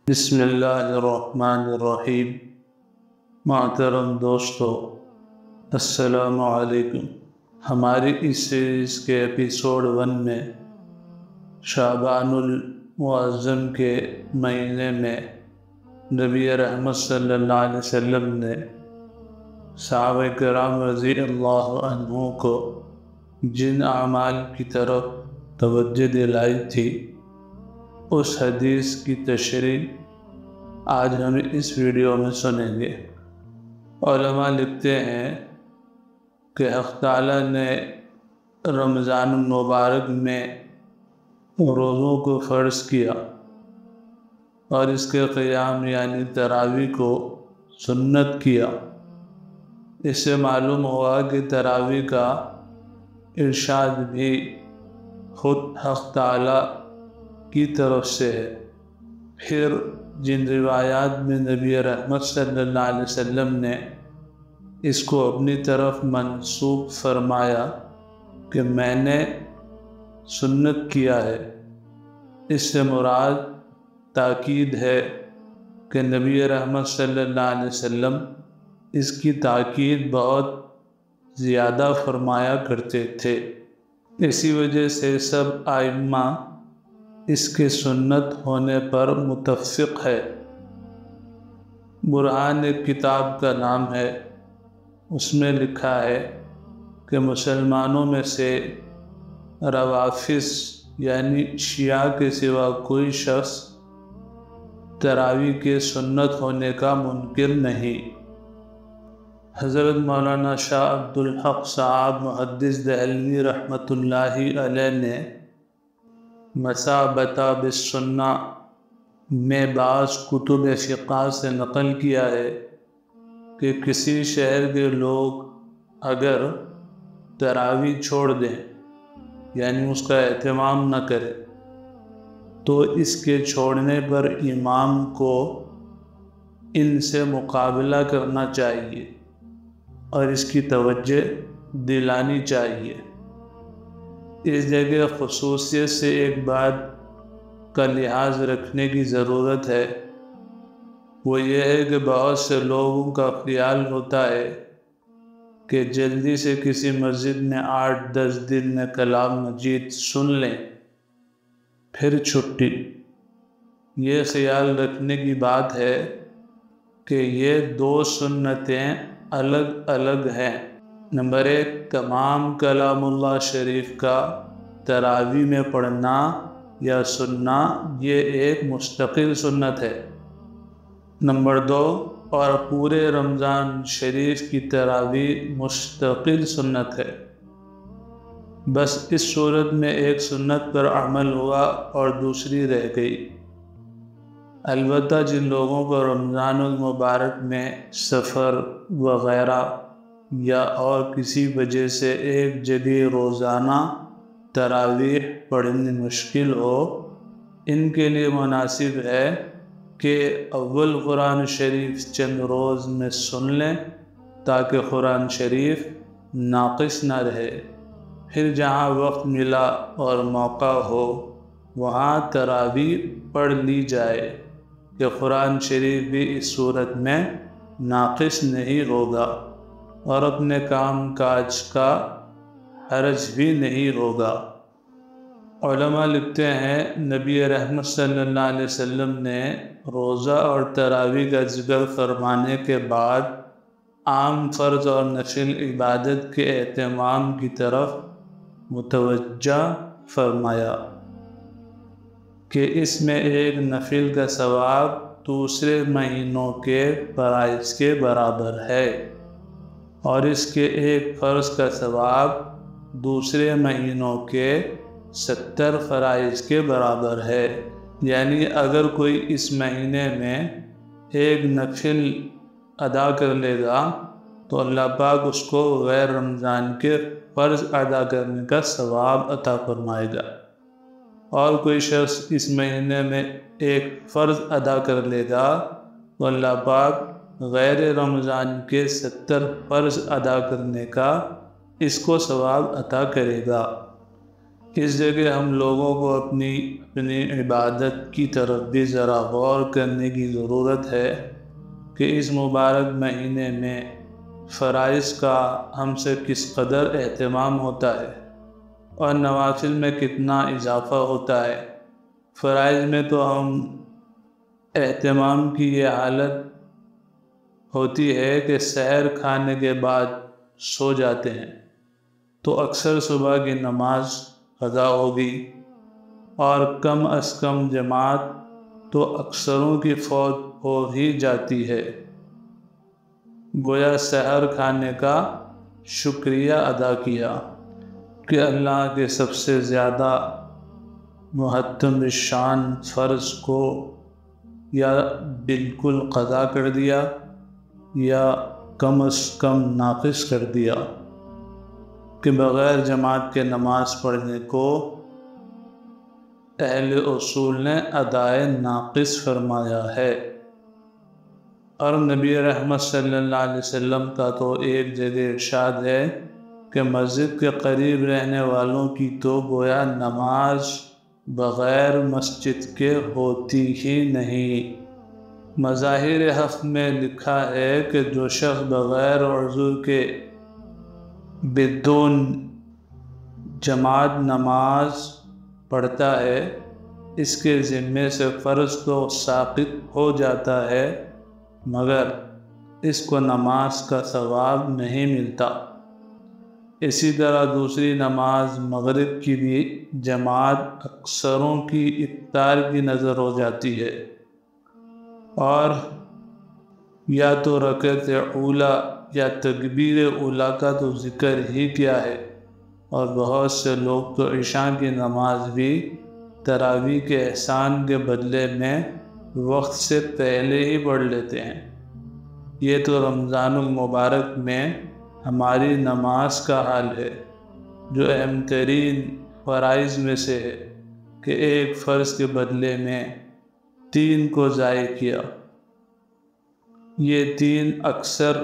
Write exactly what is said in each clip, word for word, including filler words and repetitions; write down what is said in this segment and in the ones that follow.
بسم اللہ الرحمن الرحیم۔ محترم دوستو، السلام علیکم۔ ہماری اس سیریز کے ایپیسوڈ ون میں شعبان المعظم کے مہینے میں نبی رحمت صلی اللہ علیہ وسلم نے صحابہ کرام رضی اللہ عنہ کو جن اعمال کی طرف توجہ دلائی تھی اس حدیث کی تشریح آج ہم اس ویڈیو میں سنیں گے۔ علماء لکھتے ہیں کہ حق تعالیٰ نے رمضان المبارک میں روزوں کو فرض کیا اور اس کے قیام یعنی تراویح کو سنت کیا۔ اس سے معلوم ہوا کہ تراویح کا ارشاد بھی خود حق تعالیٰ کی طرف سے ہے۔ پھر جن روایات میں نبی رحمت صلی اللہ علیہ وسلم نے اس کو اپنی طرف منسوب فرمایا کہ میں نے سنت کیا ہے، اس سے مراد تاکید ہے کہ نبی رحمت صلی اللہ علیہ وسلم اس کی تاکید بہت زیادہ فرمایا کرتے تھے۔ اسی وجہ سے سب ائمہ اس کے سنت ہونے پر متفق ہے۔ برہان ایک کتاب کا نام ہے، اس میں لکھا ہے کہ مسلمانوں میں سے روافض یعنی شیعہ کے سوا کوئی شخص تراویح کے سنت ہونے کا منکر نہیں۔ حضرت مولانا شاہ عبد الحق صاحب محدث دہلوی رحمۃ اللہ علیہ نے مثابتہ بالسنہ میں بعض کتب فقہ سے نقل کیا ہے کہ کسی شہر کے لوگ اگر تراویح چھوڑ دیں یعنی اس کا اہتمام نہ کرے تو اس کے چھوڑنے پر امام کو ان سے مقابلہ کرنا چاہیے اور اس کی توجہ دلانی چاہیے۔ اس جگہ خصوصیت سے ایک بات کا لحاظ رکھنے کی ضرورت ہے، وہ یہ ہے کہ بہت سے لوگوں کا خیال ہوتا ہے کہ جلدی سے کسی مسجد میں آٹھ دس دن میں کلام مجید سن لیں پھر چھٹی۔ یہ خیال رکھنے کی بات ہے کہ یہ دو سنتیں الگ الگ ہیں۔ نمبر ایک، تمام کلام اللہ شریف کا تراویح میں پڑھنا یا سننا یہ ایک مستقل سنت ہے۔ نمبر دو، اور پورے رمضان شریف کی تراویح مستقل سنت ہے۔ بس اس صورت میں ایک سنت پر عمل ہوا اور دوسری رہ گئی۔ البتہ جن لوگوں کو رمضان المبارک میں سفر وغیرہ یا اور کسی وجہ سے ایک جگہ روزانہ تراویح پڑھنی مشکل ہو، ان کے لیے مناسب ہے کہ اول قرآن شریف چند روز میں سن لیں تاکہ قرآن شریف ناقص نہ رہے۔ پھر جہاں وقت ملا اور موقع ہو وہاں تراویح پڑھ لی جائے کہ قرآن شریف بھی اس صورت میں ناقص نہیں ہوگا اور اپنے کام کاج کا حرج بھی نہیں ہوگا۔ علماء لکھتے ہیں نبی رحمت صلی اللہ علیہ وسلم نے روزہ اور تراویح کا ذکر فرمانے کے بعد عام فرض اور نفل عبادت کے اہتمام کی طرف متوجہ فرمایا کہ اس میں ایک نفل کا ثواب دوسرے مہینوں کے فرائض کے برابر ہے اور اس کے ایک فرض کا ثواب دوسرے مہینوں کے ستر فرائض کے برابر ہے۔ یعنی اگر کوئی اس مہینے میں ایک نفل ادا کر لے گا تو اللہ پاک اس کو غیر رمضان کے فرض ادا کرنے کا ثواب عطا فرمائے گا، اور کوئی شخص اس مہینے میں ایک فرض ادا کر لے گا تو اللہ پاک غیر رمضان کے ستر فرض ادا کرنے کا اس کو ثواب عطا کرے گا۔ اس جگہ ہم لوگوں کو اپنی اپنی عبادت کی طرف بھی ذرا غور کرنے کی ضرورت ہے کہ اس مبارک مہینے میں فرائض کا ہم سے کس قدر اہتمام ہوتا ہے اور نوافل میں کتنا اضافہ ہوتا ہے۔ فرائض میں تو ہم اہتمام کی یہ حالت ہوتی ہے کہ سحر کھانے کے بعد سو جاتے ہیں تو اکثر صبح کی نماز قضا ہوگی، اور کم از کم جماعت تو اکثروں کی فوت ہو ہی جاتی ہے۔ گویا سحر کھانے کا شکریہ ادا کیا کہ اللہ کے سب سے زیادہ محتم شان فرض کو یا بالکل قضا کر دیا یا کم از کم ناقص کر دیا، کہ بغیر جماعت کے نماز پڑھنے کو اہل اصول نے ادائے ناقص فرمایا ہے۔ اور نبی رحمت صلی اللہ علیہ وسلم کا تو ایک جگہ ارشاد ہے کہ مسجد کے قریب رہنے والوں کی تو گویا نماز بغیر مسجد کے ہوتی ہی نہیں۔ مظاہر حق میں لکھا ہے کہ جو شخص بغیر عذر کے بدون جماعت نماز پڑھتا ہے، اس کے ذمے سے فرض تو ساقط ہو جاتا ہے مگر اس کو نماز کا ثواب نہیں ملتا۔ اسی طرح دوسری نماز مغرب کی بھی جماعت اکثروں کی افطار کی نظر ہو جاتی ہے، اور یا تو رکعت اولی یا تکبیر اولی کا تو ذکر ہی کیا ہے، اور بہت سے لوگ تو عشاء کی نماز بھی تراویح کے احسان کے بدلے میں وقت سے پہلے ہی پڑھ لیتے ہیں۔ یہ تو رمضان المبارک میں ہماری نماز کا حال ہے، جو اہم ترین فرائض میں سے ہے کہ ایک فرض کے بدلے میں تین کو ضائع کیا۔ یہ تین اکثر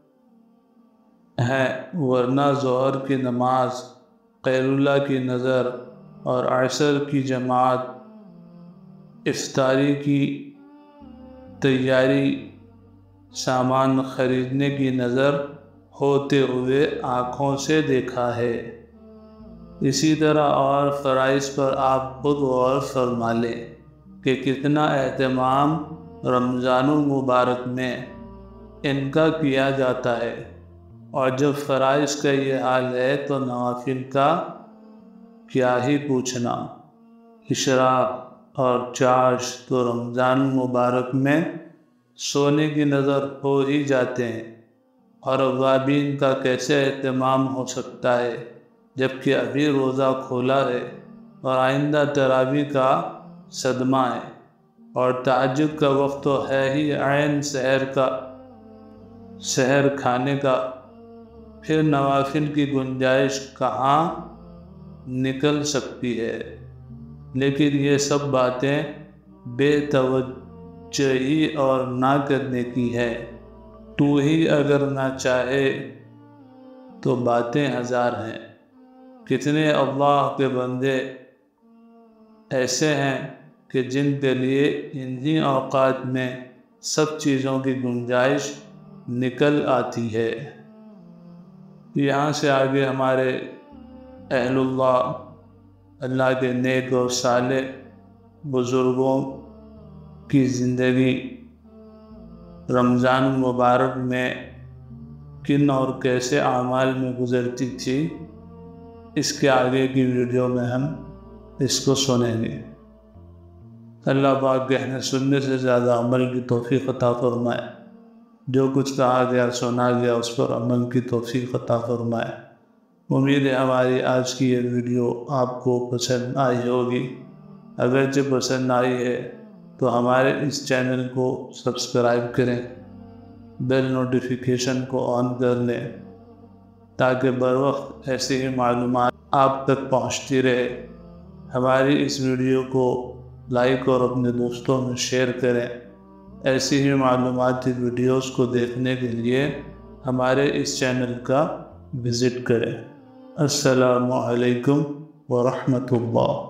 ہیں، ورنہ ظہر کی نماز، قیلولہ کی نظر اور عصر کی جماعت، افطاری کی تیاری، سامان خریدنے کی نظر ہوتے ہوئے آنکھوں سے دیکھا ہے۔ اسی طرح اور فرائض پر آپ خود غور فرما لیں کہ کتنا اہتمام رمضان المبارک میں ان کا کیا جاتا ہے، اور جب فرائض کا یہ حال ہے تو نوافل کا کیا ہی پوچھنا۔ اشراق اور چاش تو رمضان المبارک میں سونے کی نظر ہو ہی جاتے ہیں، اور اوابین کا کیسے اہتمام ہو سکتا ہے جبکہ ابھی روزہ کھولا ہے اور آئندہ تراویح کا صدمہ ہے، اور تہجد کا وقت تو ہے ہی عین سحر کا سحر کھانے کا، پھر نوافل کی گنجائش کہاں نکل سکتی ہے۔ لیکن یہ سب باتیں بے توجہی اور نہ کرنے کی ہے۔ تو ہی اگر نہ چاہے تو باتیں ہزار ہیں۔ کتنے اللہ کے بندے ایسے ہیں کہ جن کے لیے انہی اوقات میں سب چیزوں کی گنجائش نکل آتی ہے۔ یہاں سے آگے ہمارے اہل اللہ، اللہ کے نیک اور صالح بزرگوں کی زندگی رمضان المبارک میں کن اور کیسے اعمال میں گزرتی تھی، اس کے آگے کی ویڈیو میں ہم اس کو سنیں گے۔ اللہ پاک کہنے سننے سے زیادہ عمل کی توفیق عطا فرمائے۔ جو کچھ کہا گیا سنا گیا اس پر عمل کی توفیق عطا فرمائے۔ امید ہے ہماری آج کی یہ ویڈیو آپ کو پسند آئی ہوگی۔ اگرچہ پسند آئی ہے تو ہمارے اس چینل کو سبسکرائب کریں، بیل نوٹیفیکیشن کو آن کر لیں تاکہ بر وقت ایسی ہی معلومات آپ تک پہنچتی رہے۔ ہماری اس ویڈیو کو لائک اور اپنے دوستوں میں شیئر کریں۔ ایسی ہی معلوماتی ویڈیوز کو دیکھنے کے لیے ہمارے اس چینل کا وزٹ کریں۔ السلام علیکم ورحمۃ اللہ۔